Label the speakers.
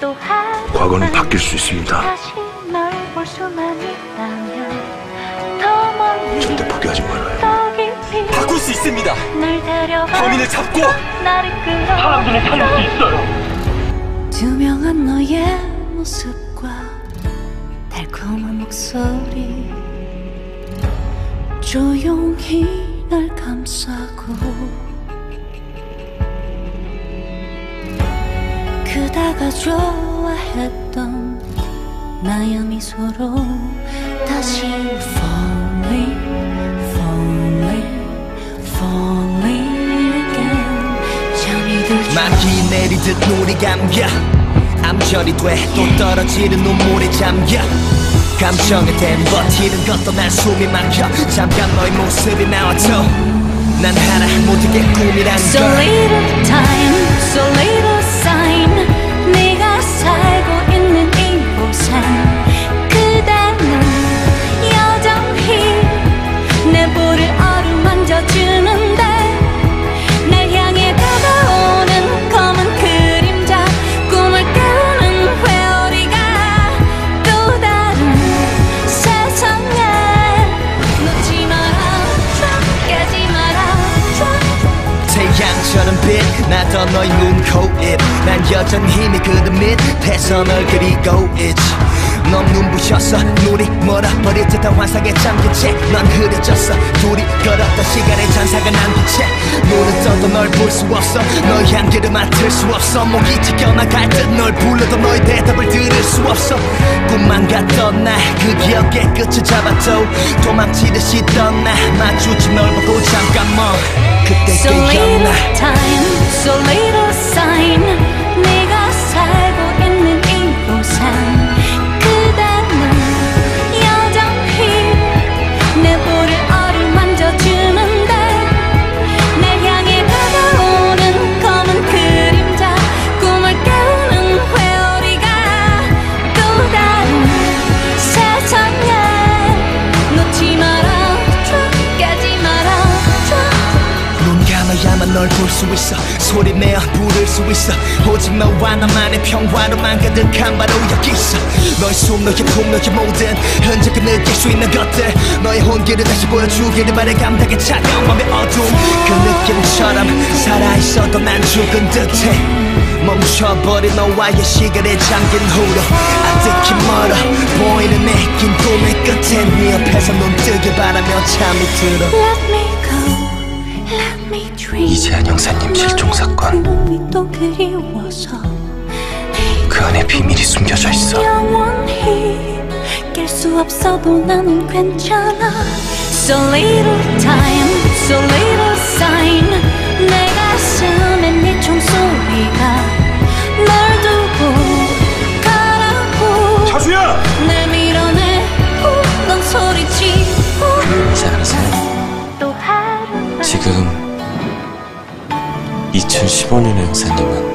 Speaker 1: 과거는 바뀔 수 있습니다. 절대 포기하지 말아요.
Speaker 2: 바꿀 수 있습니다. 범인을 잡고 사람들을 살릴 수 있어요.
Speaker 3: 투명한 너의 모습과 달콤한 목소리 조용히 날 감싸고 그다가 좋아했던 나의 미소로 다시 falling, falling, falling again. 잠이 들죠.
Speaker 4: 막이 내리듯 눈이 감겨 암절이 돼 또 떨어지는 눈물에 잠겨 감정에 댄 버티는 것도 난 숨이 막혀 잠깐 너의 모습이 나와도 난 하나 못하게 꿈이란 걸
Speaker 3: So little time, so little sign 네가 살고 있는 이곳엔 그대는 여전히 내 볼을 어루만져주는데 날 향해 다가오는 검은 그림자 꿈을 깨우는 회오리가 또 다른 세상에 놓지 말아 깨지 마라
Speaker 4: 태양처럼 빛나던 너의 눈, 코, 입 난 여전히 힘이 그는 밑에서 널 그리고 있지 넌 눈부셔서 눈이 멀어버릴 듯한 환상에 잠긴 채 넌 흐려졌어 둘이 걸었던 시간의 잔사가 남긴 채 눈을 떠도 널 볼 수 없어 너의 향기를 맡을 수 없어 목이 지겨나갈 듯 널 불러도 너의 대답을 들을 수 없어 꿈만 같던 나 그 기억의 끝을 잡아도 도망치듯이 떠나 마주치 널 보고 잠깐 멈 그때
Speaker 3: So
Speaker 4: 깨어나
Speaker 3: little time, so little sign 네가 살고 있는 이곳엔 그대는 여전히 내 볼을 어루만져주는데 날 향해 다가오는 검은 그림자 꿈을 깨우는 회오리가 또 다른 세상에 놓지 말아줘 깨지 말아줘
Speaker 4: 눈 감아야만 널 볼 수 있어 소리 내어 부를 수 있어 오직 너와 나만의 평화로만 가득한 바로 여기 있어 너의 숨 너의 품 너의 모든 흔적을 느낄 수 있는 것들 너의 혼기를 다시 보여주기를 바래 감당의 차가운 맘의 어둠 그 느낌처럼 살아있어도 난 죽은 듯해 멈춰버린 너와의 시간에 잠긴 후로 아득히 멀어 보이는 내 긴 꿈의 끝에 네 옆에서 눈 뜨길 바라며 잠이 들어
Speaker 3: Let me go, let me dream
Speaker 2: 이재한 형사님 실종 사건 그 안에 비밀이 숨겨져 있어.
Speaker 3: 영원히 깰 수 없어도 나는 괜찮아 So little time, so little sign 내 가슴에 네 총소리가 널 두고 가라고
Speaker 1: 차수야!
Speaker 3: 날 밀어내고 넌 소리치고
Speaker 2: 이재한 형사님 지금 2015년의 형사님은